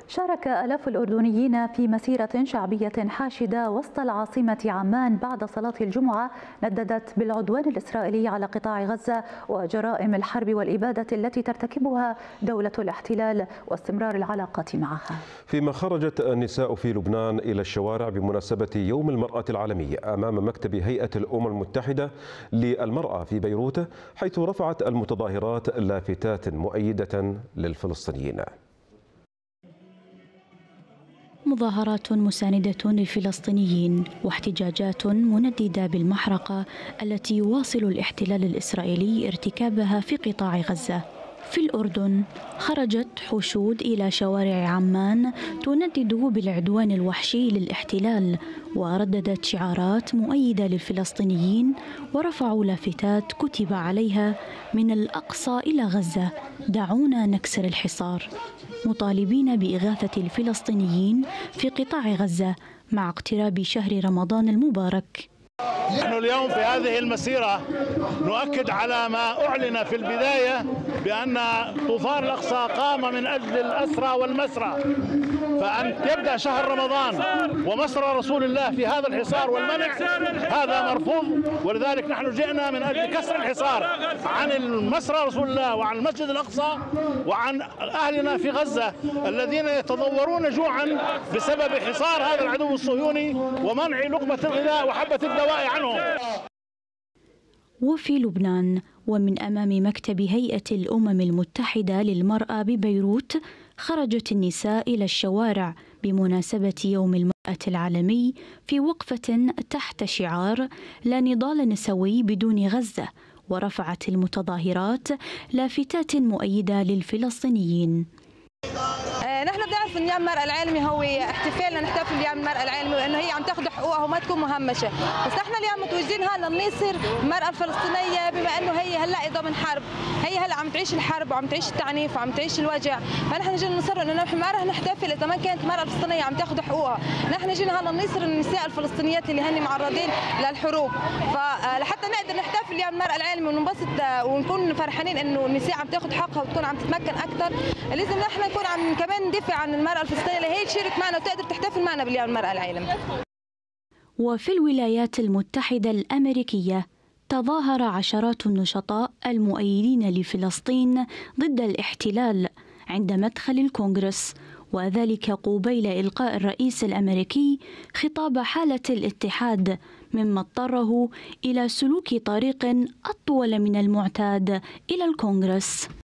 شارك آلاف الأردنيين في مسيرة شعبية حاشدة وسط العاصمة عمان بعد صلاة الجمعة نددت بالعدوان الإسرائيلي على قطاع غزة وجرائم الحرب والإبادة التي ترتكبها دولة الاحتلال واستمرار العلاقات معها. فيما خرجت النساء في لبنان إلى الشوارع بمناسبة يوم المرأة العالمي أمام مكتب هيئة الأمم المتحدة للمرأة في بيروت، حيث رفعت المتظاهرات لافتات مؤيدة للفلسطينيين. مظاهرات مساندة للفلسطينيين واحتجاجات منددة بالمحرقة التي يواصل الاحتلال الإسرائيلي ارتكابها في قطاع غزة. في الأردن خرجت حشود إلى شوارع عمان تندد بالعدوان الوحشي للاحتلال، ورددت شعارات مؤيدة للفلسطينيين ورفعوا لافتات كتب عليها: من الأقصى إلى غزة دعونا نكسر الحصار، مطالبين بإغاثة الفلسطينيين في قطاع غزة مع اقتراب شهر رمضان المبارك. نحن اليوم في هذه المسيرة نؤكد على ما أعلن في البداية بأن طوفان الأقصى قام من أجل الأسرى والمسرى، فأن يبدأ شهر رمضان ومسرى رسول الله في هذا الحصار والمنع هذا مرفوض، ولذلك نحن جئنا من أجل كسر الحصار عن المسرى رسول الله وعن المسجد الأقصى وعن أهلنا في غزة الذين يتضورون جوعا بسبب حصار هذا العدو الصهيوني ومنع لقمة الغذاء وحبة الدواء عنهم. وفي لبنان ومن أمام مكتب هيئة الأمم المتحدة للمرأة ببيروت خرجت النساء إلى الشوارع بمناسبة يوم المرأة العالمي في وقفة تحت شعار لا نضال نسوي بدون غزة، ورفعت المتظاهرات لافتات مؤيدة للفلسطينيين. نحن بنعرف ان يوم المرأة العالمي هو احتفالنا نحتفل بيوم المرأة العالمي وانه هي عم تاخذ حقوقها وما تكون مهمشة، بس نحن اليوم متوجدين هلا لنناصر المرأة الفلسطينية بما انه هي هلا ضمن حرب، هي هلا عم تعيش الحرب وعم تعيش التعنيف وعم تعيش الوجع، فنحن جينا نصر انه نحن ما رح نحتفل اذا ما كانت المرأة الفلسطينية عم تاخذ حقوقها، نحن جينا هلا نناصر النساء الفلسطينيات اللي هن معرضين للحروب، فلحتى نقدر نحتفل يوم المرأة العالمي وننبسط ونكون فرحانين انه النساء عم تاخذ حقها وتكون عم تتمكن اكثر، لازم نحن نكون عم كمان ندافع عن المرأة الفلسطينية اللي هي تشارك معنا وتقدر تحتفل معنا باليوم المرأة العالمي. وفي الولايات المتحدة الأمريكية تظاهر عشرات النشطاء المؤيدين لفلسطين ضد الاحتلال عند مدخل الكونغرس، وذلك قبيل إلقاء الرئيس الأمريكي خطاب حالة الاتحاد، مما اضطره إلى سلوك طريق أطول من المعتاد إلى الكونغرس.